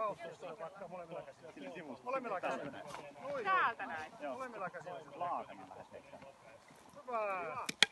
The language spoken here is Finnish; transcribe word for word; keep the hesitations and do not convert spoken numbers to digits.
Rauhoitusta vaikka molemmilla käsillä. Molemmilla käsillä. Täältä näin. Molemmilla käsillä. Laakana lähes. Hyvä.